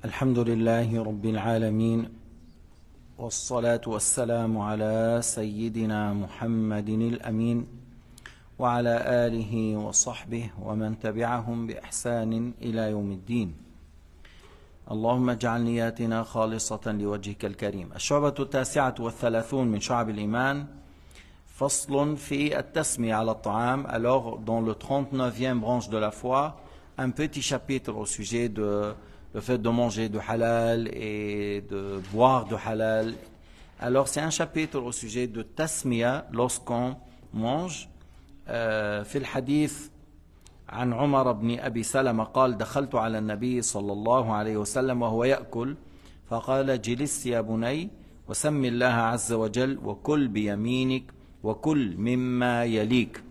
الحمد لله رب العالمين والصلاة والسلام على سيدنا محمد الأمين وعلى آله وصحبه ومن تبعهم بإحسان إلى يوم الدين. اللهم اجعل نياتنا خالصة لوجهك الكريم. الشعبة 39 من شعب الإيمان، فصل في التسمية على الطعام. Alors, dans le 39e branche de la foi, un petit chapitre au sujet de le fait de manger du halal et de boire du halal. Alors, c'est un chapitre au sujet de tasmiya lorsqu'on mange. في الحديث عن عمر بن أبي سلمة قال: دخلت على النبي صلى الله عليه وسلم وهو يأكل فقال: جلس يا بني وسم الله عز وجل وكل بيمينك وكل مما يليك.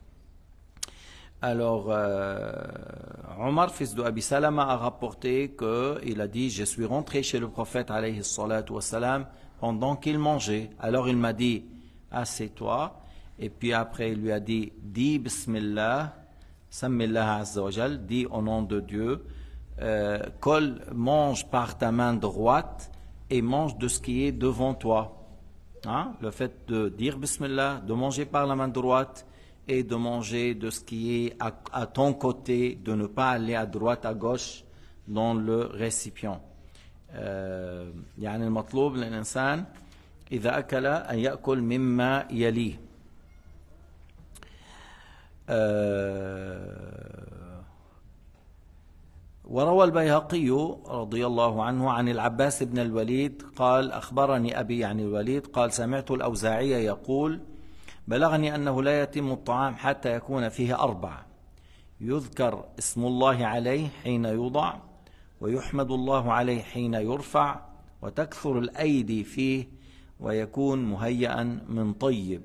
Alors, Omar, fils de Abi Salama, a rapporté qu'il a dit: je suis rentré chez le prophète alayhi salatu wassalam pendant qu'il mangeait. Alors il m'a dit: assieds-toi. Et puis après il lui a dit: dis Bismillah, Sammillah Azza wa Jal, dis au nom de Dieu, mange par ta main droite et mange de ce qui est devant toi. Hein? Le fait de dire Bismillah, de manger par la main droite et de manger de ce qui est à ton côté, de ne pas aller à droite, à gauche dans le récipient. يعني المطلوب للإنسان إذا أكل أن يأكل مما يليه. وروى البيهقي رضي الله عنه عن العباس بن الوليد قال: أخبرني أبي يعني الوليد قال: سمعت الأوزاعي يقول: بلغني أنه لا يتم الطعام حتى يكون فيه 4: يذكر اسم الله عليه حين يوضع، ويحمد الله عليه حين يرفع، وتكثر الأيدي فيه، ويكون مهيئا من طيب.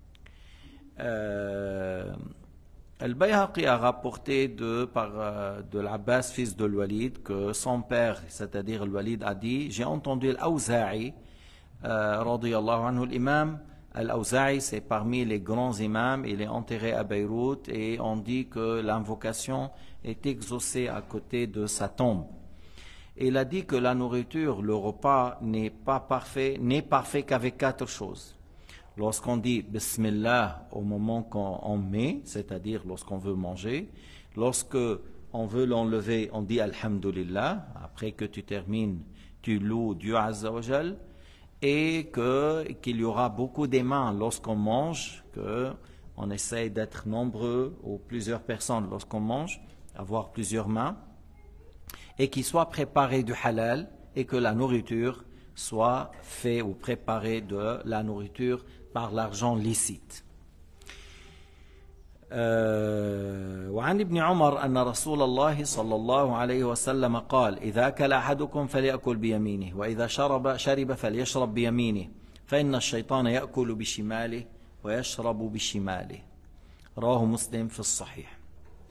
Al-Bayhaqi a rapporté de l'Abbas, fils de Walid, que son père, c'est-à-dire Walid, a dit: j'ai entendu l'Awza'i, radiyallahu anhu, l'imam Al-Awza'i, c'est parmi les grands imams, il est enterré à Beyrouth et on dit que l'invocation est exaucée à côté de sa tombe. Il a dit que la nourriture, le repas n'est parfait qu'avec 4 choses. Lorsqu'on dit Bismillah au moment qu'on met, c'est-à-dire lorsqu'on veut manger, lorsque on veut l'enlever, on dit Alhamdulillah, après que tu termines, tu loues Dieu Azza wa Jal, et qu'il y aura beaucoup d'aimants lorsqu'on mange, qu'on essaye d'être nombreux ou plusieurs personnes lorsqu'on mange, avoir plusieurs mains, et qu'il soit préparé du halal, et que la nourriture soit faite ou préparée de la nourriture par l'argent licite. وعن ابن عمر أن رسول الله صلى الله عليه وسلم قال: إذا أكل أحدكم فليأكل بيمينه، وإذا شرب فليشرب بيمينه، فإن الشيطان يأكل بشماله ويشرب بشماله. رواه مسلم في الصحيح.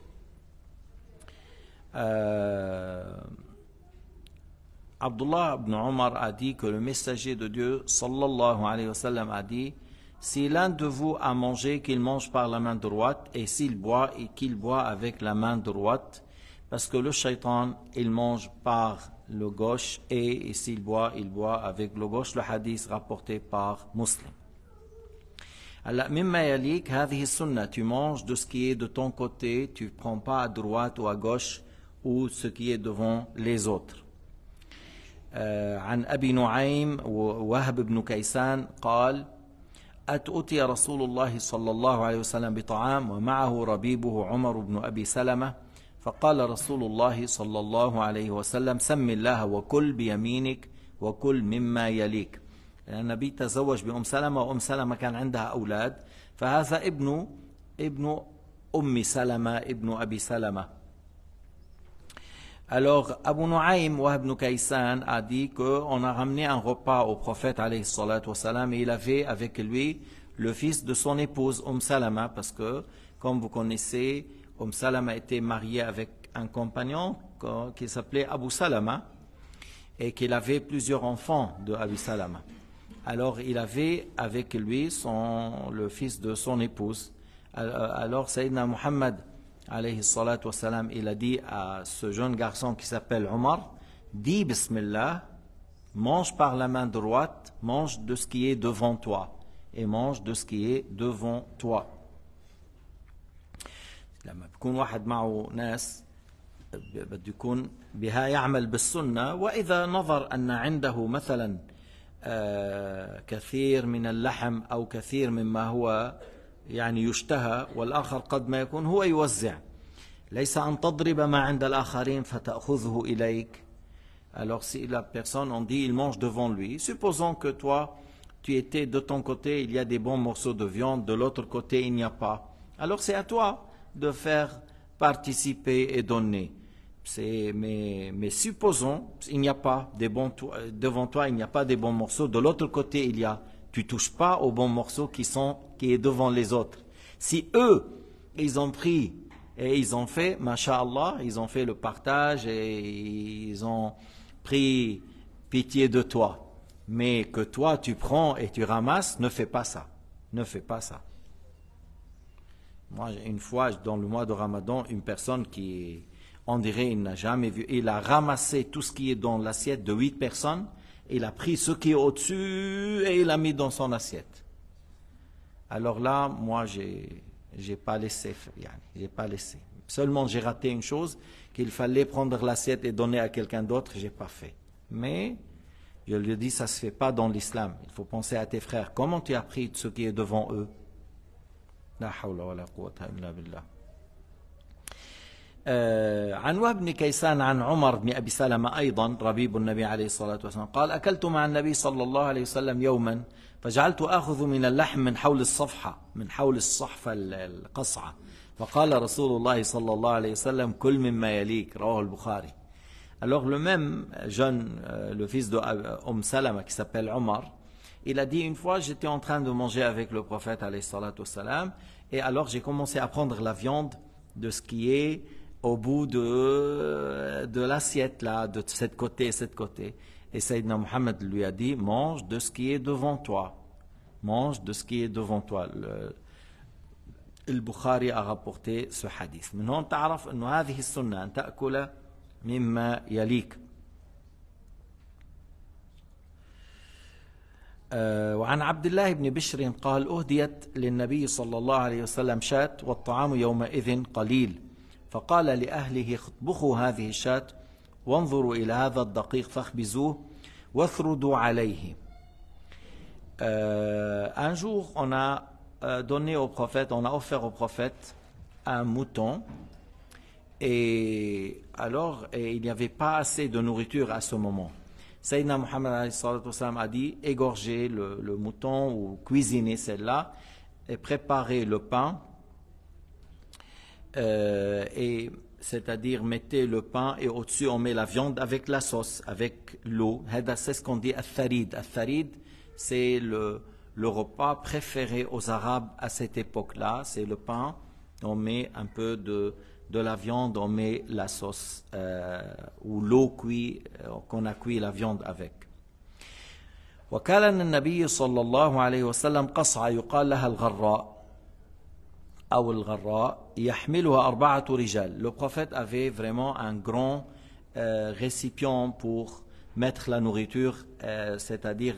Abdullah ibn Omar a dit que le messager de Dieu sallallahu alayhi wa sallam a dit: si l'un de vous a mangé, qu'il mange par la main droite, et s'il boit, et qu'il boit avec la main droite, parce que le shaitan, il mange par le gauche, et s'il boit, il boit avec le gauche. Le hadith rapporté par Muslim. Alors, mimma yalik, hadhihi sunna, tu manges de ce qui est de ton côté, tu ne prends pas à droite ou à gauche, ou ce qui est devant les autres. عن أبي نعيم ووهب بن كيسان قال: أتي رسول الله صلى الله عليه وسلم بطعام ومعه ربيبه عمر بن أبي سلمة، فقال رسول الله صلى الله عليه وسلم: سم الله وكل بيمينك وكل مما يليك. النبي تزوج بأم سلمة، وأم سلمة كان عندها أولاد، فهذا ابن أم سلمة ابن أبي سلمة. Alors, Abu Nu'aym Wahb ibn Kaysan a dit qu'on a ramené un repas au prophète alayhi salatu wassalam, et il avait avec lui le fils de son épouse Salama, parce que, comme vous connaissez, Salama était mariée avec un compagnon qui s'appelait Abu Salama, et qu'il avait plusieurs enfants de Abu Salama. Alors, il avait avec lui le fils de son épouse. Alors, Sayyidina Muhammad alayhi salatu wassalam, il a dit à ce jeune garçon qui s'appelle Omar: dis Bismillah, mange par la main droite, mange de ce qui est devant toi. Et mange de ce qui est devant toi. لما بيكون واحد معه ناس بده يكون بها يعمل بالسنة، وإذا نظر أن عنده مثلا كثير من اللحم أو كثير مما هو يعني يشتهى والآخر قد ما يكون، هو يوزع، ليس أن تضرب ما عند الآخرين فتأخذه إليك. Alors si la personne, on dit, il mange devant lui, supposons que toi, tu étais de ton côté, il y a des bons morceaux de viande, de l'autre côté, il n'y a pas. Alors c'est à toi de faire participer et donner. Mais supposons, il n'y a pas des bons, devant toi, il n'y a pas des bons morceaux, de l'autre côté, il y a. Tu ne touches pas aux bons morceaux qui est devant les autres. Si eux, ils ont pris et ils ont fait, masha'Allah, ils ont fait le partage et ils ont pris pitié de toi. Mais que toi, tu prends et tu ramasses, ne fais pas ça. Ne fais pas ça. Moi, une fois, dans le mois de Ramadan, une personne qui, on dirait, il n'a jamais vu, il a ramassé tout ce qui est dans l'assiette de 8 personnes, il a pris ce qui est au-dessus et il l'a mis dans son assiette. Alors là, moi, j'ai pas laissé, j'ai pas laissé. Seulement, j'ai raté une chose, qu'il fallait prendre l'assiette et donner à quelqu'un d'autre, j'ai pas fait. Mais je lui dis, ça ne se fait pas dans l'islam. Il faut penser à tes frères. Comment tu as pris ce qui est devant eux? La hawla wa la quwwata illa billah. عن وهب بن كيسان عن عمر بن أبي سلمة أيضا ربيب النبي عليه الصلاة والسلام قال: أكلت مع النبي صلى الله عليه وسلم يوما فجعلت آخذ من اللحم من حول الصفحة، من حول الصحفة القصعة، فقال رسول الله صلى الله عليه وسلم: كل مما يليك. رواه البخاري. Alors le même jeune, le fils de Salama qui s'appelle Omar, il a dit une fois, j'étais en train de manger avec le prophète alayhi salatu wassalam, et alors j'ai commencé à prendre la viande de ce qui est au bout de l'assiette là, de cette côté et cette côté. Et Sayyidina Muhammad lui a dit, mange de ce qui est devant toi. Mange de ce qui est devant toi. Le Bukhari a rapporté ce hadith. من هون تعرف أنه هذه السنة أن تأكل مما يليك. وعن عبد الله بن بشر قال: أهديت للنبي صلى الله عليه وسلم شاة والطعام يومئذ قليل، فقال لأهله: اطبخوا هذه الشاة وانظروا إلى هذا الدقيق فاخبزوه واثردوا عليه. Un jour, on a donné au prophète, on a offert au prophète un mouton, et alors il n'y avait pas assez de nourriture à ce moment. Sayyidina Muhammad a dit, égorgez le mouton ou cuisinez celle-là et préparez le pain, et c'est-à-dire mettez le pain et au-dessus on met la viande avec la sauce, avec l'eau. C'est ce qu'on dit al-tharid. Al-tharid, c'est le repas préféré aux Arabes à cette époque-là. C'est le pain, on met un peu de la viande, on met la sauce ou l'eau cuite, qu'on a cuit la viande avec. وكان النبي صلى الله عليه وسلم قصعة يقال لها الغراء أو الغراء يحملها 4 رجال. Le prophète avait vraiment un grand récipient pour mettre la nourriture, c'est-à-dire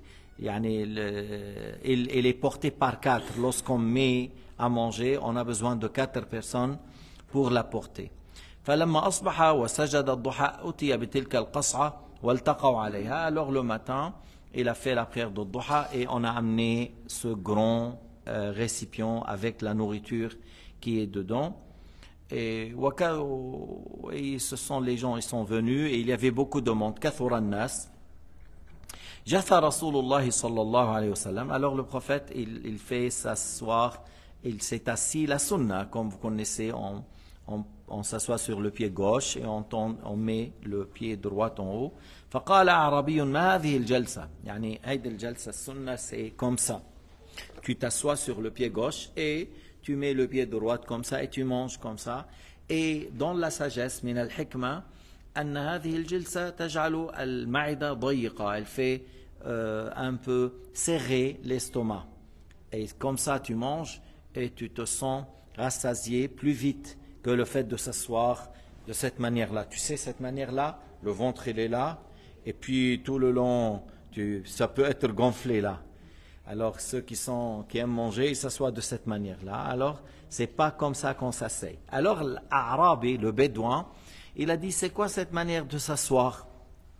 il est porté par 4. Lorsqu'on met à manger, on a besoin de 4 personnes pour la porter. فلما أصبح وسجد الضحى أتي بتلك القصعة والتقوا عليها. Alors le matin, il a fait la prière de Duha et on a amené ce grand récipient avec la nourriture qui est dedans. Et ce sont les gens, ils sont venus et il y avait beaucoup de monde. كثر الناس. جثى رسول الله صلى الله عليه وسلم. Alors le prophète, il fait s'asseoir, il s'est assis la sunna, comme vous connaissez, on s'assoit sur le pied gauche et on met le pied droit en haut. فقال أعرابي ما هذه الجلسة. يعني هيدي الجلسة السنة c'est comme ça. Tu t'assois sur le pied gauche et tu mets le pied droit comme ça et tu manges comme ça. Et dans la sagesse, من الحكمة أن هذه الجلسة تجعل المعدة ضيقة. Elle fait un peu serrer l'estomac. Et comme ça tu manges et tu te sens rassasié plus vite que le fait de s'asseoir de cette manière-là. Tu sais, cette manière-là, le ventre il est là, et puis tout le long, ça peut être gonflé là. Alors ceux qui aiment manger, ils s'assoient de cette manière-là. Alors, c'est pas comme ça qu'on s'assied. Alors l'Arabi, le Bédouin, il a dit, c'est quoi cette manière de s'asseoir?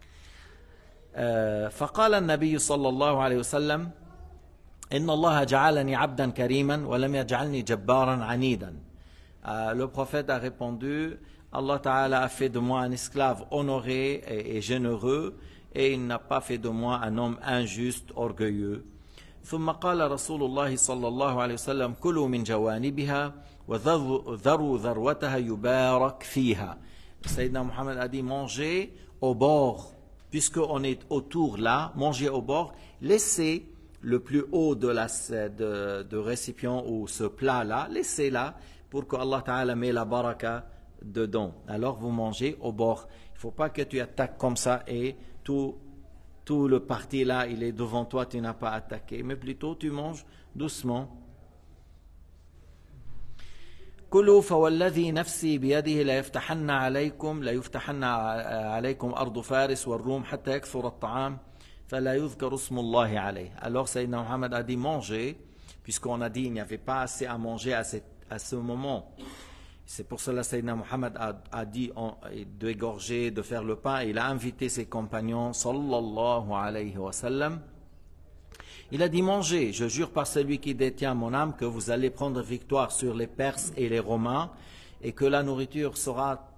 فقال النبي صلى الله عليه وسلم إن الله جعلني عبدا كريما ولم يجعلني جبارا عنيدا. Le prophète a répondu, Allah Ta'ala a fait de moi un esclave honoré et généreux, et il n'a pas fait de moi un homme injuste, orgueilleux. ثم قال رسول الله صلى الله عليه وسلم كلوا من جوانبها وذروا ذروتها يبارك فيها. Sayyidina Muhammad a dit, mangez au bord, puisqu'on est autour là, mangez au bord, laissez le plus haut de récipient ou ce plat là, laissez là pour que Allah Ta'ala met la baraka dedans. Alors vous mangez au bord. Il ne faut pas que tu attaques comme ça et tout le parti là, il est devant toi, tu n'as pas attaqué, mais plutôt tu manges doucement. كلوا فوالذي نفسي بيده ليفتحن عليكم أرض فارس والروم حتى يكثر الطعام فلا يذكر اسم الله عليه. Alors Sayyidina Muhammad a dit manger, puisqu'on a dit il n'y avait pas assez à manger à ce moment. C'est pour cela que Sayyidina Muhammad a dit d'égorger, de faire le pain. Il a invité ses compagnons, sallallahu alayhi wa sallam. Il a dit, mangez, je jure par celui qui détient mon âme que vous allez prendre victoire sur les Perses et les Romains, et que la nourriture sera,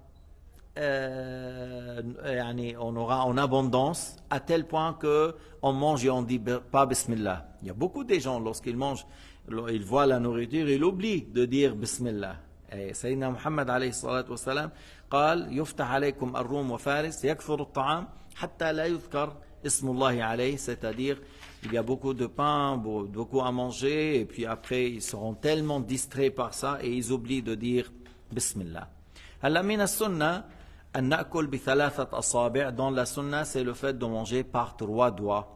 on aura en abondance, à tel point qu'on mange et on ne dit pas Bismillah. Il y a beaucoup de gens, lorsqu'ils mangent, ils voient la nourriture, ils oublient de dire Bismillah. سيدنا محمد عليه الصلاة والسلام قال يفتح عليكم الروم وفارس يكثر الطعام حتى لا يذكر اسم الله عليه, c'est-à-dire il y a beaucoup de pain, beaucoup à manger, et puis après ils seront tellement distraits par ça et ils oublient de dire Bismillah. هلا من السنة أن نأكل بثلاثة أصابع. Dans la sunna, c'est le fait de manger par 3 doigts.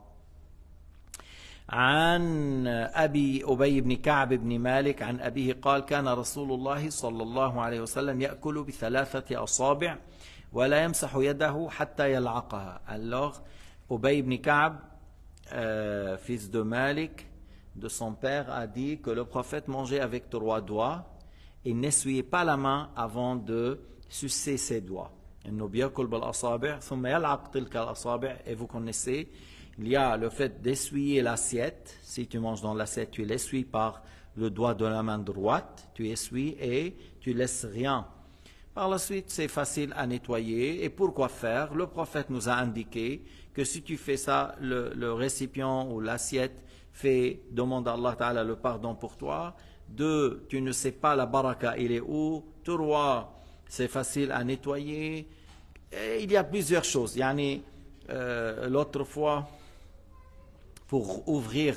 عن أبي أبي بن كعب بن مالك عن أبيه قال كان رسول الله صلى الله عليه وسلم يأكل بثلاثة أصابع ولا يمسح يده حتى يلعقها. Alors Ubay ibn Ka'b, fils de Malik, de son père, a dit que le prophète mangeait avec 3 doigts et n'essuyait pas la main avant de sucer ses doigts. إنه بيأكل بالأصابع ثم يلعق تلك الأصابع. Et vous connaissez, il y a le fait d'essuyer l'assiette. Si tu manges dans l'assiette, tu l'essuies par le doigt de la main droite, tu essuies et tu laisses rien. Par la suite, c'est facile à nettoyer. Et pourquoi faire? Le prophète nous a indiqué que si tu fais ça, le récipient ou l'assiette demande à Allah Ta'ala le pardon pour toi. 2, tu ne sais pas la baraka, il est où? 3, c'est facile à nettoyer. Et il y a plusieurs choses. L'autre fois, pour ouvrir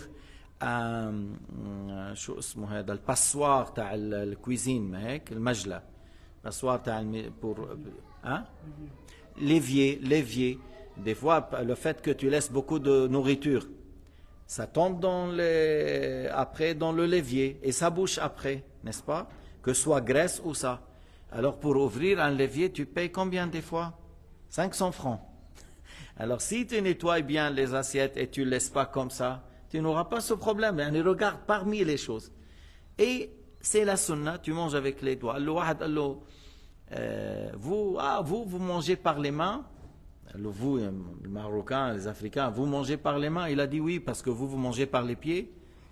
شو اسمه هذا الباسوار تاع الكويزين ما هيك المجلة passoire pour l'évier. Des fois, le fait que tu laisses beaucoup de nourriture, ça tombe après dans le l'évier et ça bouche après, n'est-ce pas? Que ce soit graisse ou ça. Alors pour ouvrir un l'évier, tu payes combien des fois? 500 francs. Alors si tu nettoies bien les assiettes et tu ne laisses pas comme ça, tu n'auras pas ce problème. Et regarde parmi les choses. Et c'est la sunna, tu manges avec les doigts. Vous mangez par les mains. Vous, les Marocains, les Africains, vous mangez par les mains. Il a dit oui, parce que vous mangez par les pieds.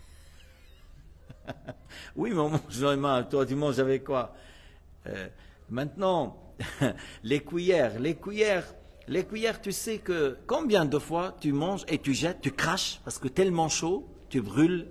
Oui, mais on mange les mains. Toi, tu manges avec quoi? Maintenant, les cuillères, tu sais que combien de fois tu manges et tu jettes, tu craches, parce que tellement chaud, tu brûles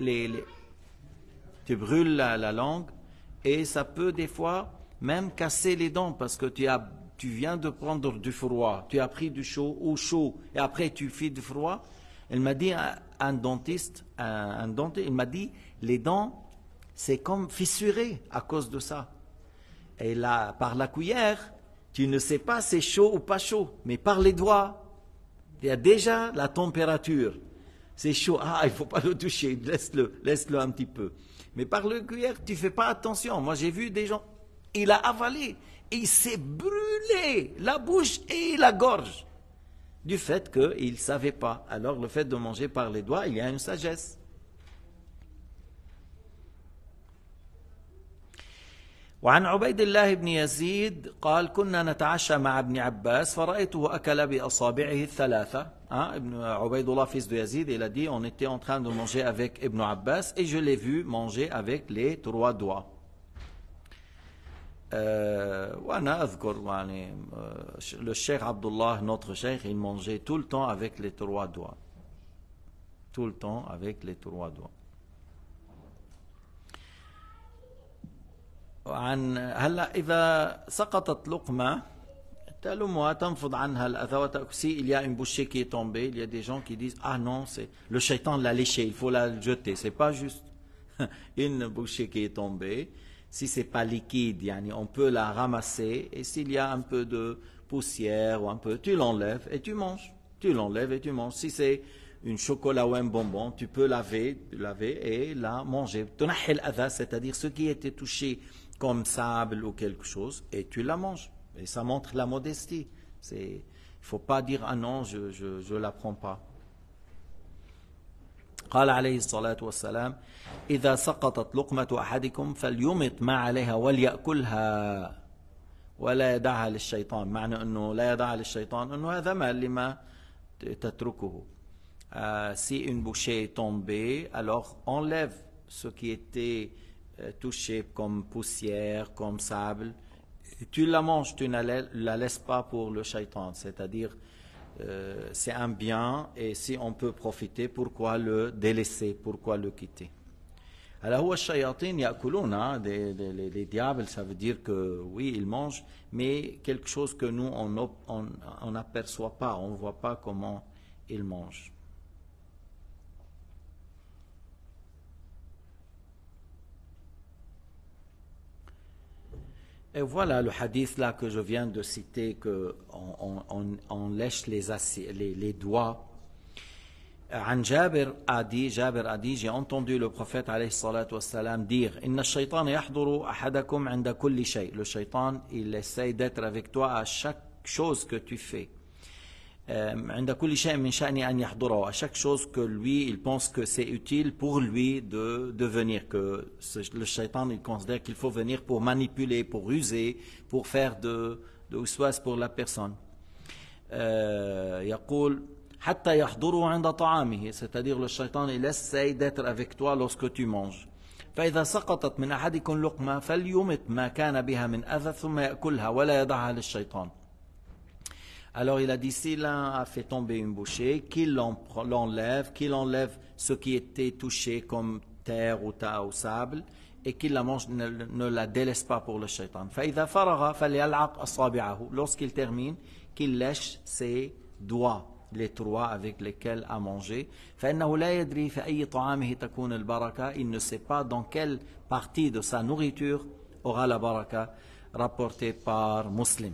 la langue, et ça peut des fois même casser les dents, parce que tu viens de prendre du froid, tu as pris du chaud ou chaud, et après tu fais du froid. Elle m'a dit, un dentiste, il m'a dit, les dents, c'est comme fissuré à cause de ça. Et là, par la cuillère, tu ne sais pas c'est chaud ou pas chaud, mais par les doigts, il y a déjà la température. C'est chaud, il ne faut pas le toucher, laisse-le un petit peu. Mais par le cuillère, tu ne fais pas attention. Moi, j'ai vu des gens, Il a avalé et il s'est brûlé la bouche et la gorge du fait qu'il ne savait pas. Alors le fait de manger par les doigts, il y a une sagesse. وعن عبيد الله بن يزيد قال كنا نتعشى مع ابن عباس فرأيته أكل بأصابعه الثلاثة. Ibn Ubaydullah, fils de Yazid, il a dit on était en train de manger avec Ibn Abbas et je l'ai vu manger avec les 3 doigts. وأنا أذكر يعني le Cheikh Abdullah, notre Cheikh, il mangeait tout le temps avec les 3 doigts. Tout le temps avec les 3 doigts. عن هلا اذا سقطت لقمه تلومها تنفض عنها الاذى وتاكل. Il y a une bouchée qui est tombée, il y a des gens qui disent ah non, c'est le shaitan l'a léché, il faut la jeter. C'est pas juste une bouchée qui est tombée. Si c'est pas liquide, yani on peut la ramasser et s'il y a un peu de poussière ou un peu, tu l'enlèves et tu manges. Tu l'enlèves et tu manges. Si c'est une chocolat ou un bonbon, tu peux laver et la manger. تنحي الأذى, c'est-à-dire ce qui était touché comme sable ou quelque chose, et tu la manges. Et ça montre la modestie. Il ne faut pas dire ah non, je ne la prends pas. قال عليه الصلاة والسلام إذا سقطت لقمة أحدكم فليمط ما عليها وليأكلها ولا يدعها للشيطان. معنى أنه لا يدعها للشيطان أنه هذا ما لما تتركه. Si une bouchée est tombée, alors enlève ce qui était touché comme poussière, comme sable, et tu la manges, tu ne la laisses pas pour le shaitan, c'est-à-dire c'est un bien et si on peut profiter, pourquoi le délaisser, pourquoi le quitter? Alors, هو الشياطين يأكلون, les diables, ça veut dire que oui, ils mangent, mais quelque chose que nous, on n'aperçoit pas, on ne voit pas comment ils mangent. Et voilà le hadith là que je viens de citer, qu'on lèche les doigts. عن جابر a dit, j'ai entendu le prophète alayhi salatu wassalam dire إن الشيطان يحضر أحدكم عند كل شيء. Le shaitan, il essaie d'être avec toi à chaque chose que tu fais. عند كل شيء من شأن أن يحضره, à chaque chose que lui, il pense que c'est utile pour lui de venir, que le shaitan, il considère qu'il faut venir pour manipuler, pour user, pour faire de waswas pour la personne. يقول حتى يحضره عند طعامه, c'est-à-dire le shaitan, il essaie d'être avec toi lorsque tu manges. فإذا سقطت من أحدكم لقمة فليمط ما كان بها من أذى ثم يأكلها ولا يدعها للشيطان. Alors il a dit, si l'un a fait tomber une bouchée, qu'il l'enlève ce qui était touché comme terre ou sable, et qu'il la mange, ne la délaisse pas pour le shaitan. فإذا فرغ فليلعق أصابعه, lorsqu'il termine, qu'il lèche ses doigts, les 3 avec lesquels a mangé. فإنه لا يدري في أي طعامه تكون البركة, il ne sait pas dans quelle partie de sa nourriture aura la baraka, rapporté par Muslim.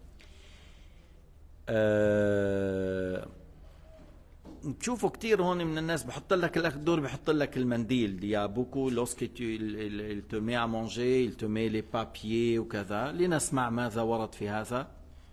تشوفوا كثير هون من الناس بحط لك الدور بحط لك المنديل. Il y a beaucoup lorsque il te met à manger, il te met les papiers وكذا. لنسمع ماذا ورد في هذا.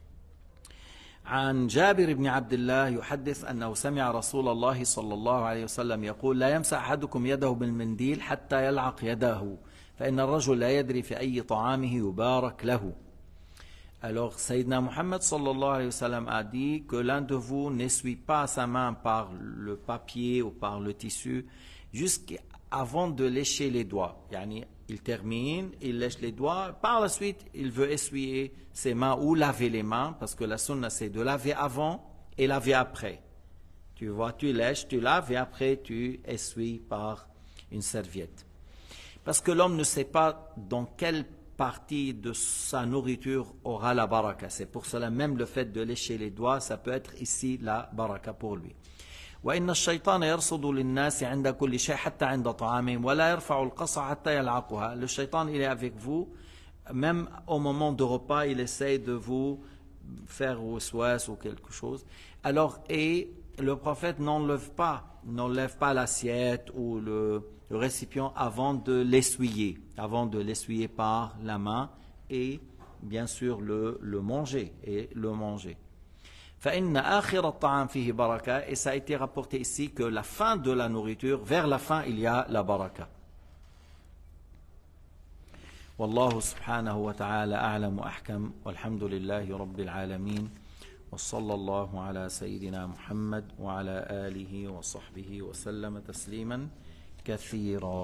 عن جابر بن عبد الله يحدث أنه سمع رسول الله صلى الله عليه وسلم يقول لا يمسح أحدكم يده بالمنديل حتى يلعق يده فإن الرجل لا يدري في أي طعامه يبارك له. Alors, Sayyidina Muhammad sallallahu alayhi wa sallam a dit que l'un de vous n'essuie pas sa main par le papier ou par le tissu jusqu'avant de lécher les doigts. Yani, il termine, il lèche les doigts, par la suite, il veut essuyer ses mains ou laver les mains, parce que la sunna c'est de laver avant et laver après. Tu vois, tu lèches, tu laves et après tu essuies par une serviette. Parce que l'homme ne sait pas dans quelle partie de sa nourriture aura la baraka. C'est pour cela même le fait de lécher les doigts, ça peut être ici la baraka pour lui. وإن الشيطان يرصد للناس عند كل شيء حتى عند طعامهم ولا يرفع القصع حتى يلعقها. Le shaitan, il est avec vous, même au moment de repas, il essaie de vous faire waswas ou quelque chose. Alors, et le prophète n'enlève pas l'assiette ou le récipient avant de l'essuyer par la main et bien sûr le manger et le manger. فإن آخر الطعام فيه بركة, et ça a été rapporté ici que la fin de la nourriture, vers la fin il y a la baraka. والله سبحانه وتعالى أعلم وأحكم والحمد لله رب العالمين وصلى الله على سيدنا محمد وعلى آله وصحبه وسلم تسليما كثيرا.